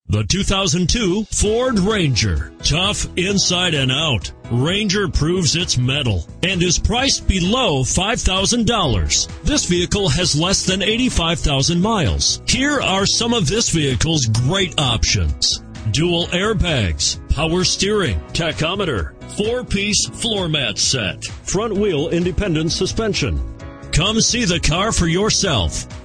The 2002 Ford Ranger. Tough inside and out, Ranger proves its mettle and is priced below $5,000. This vehicle has less than 85,000 miles. Here are some of this vehicle's great options: dual airbags, power steering, tachometer, 4-piece floor mat set, front wheel independent suspension. Come see the car for yourself.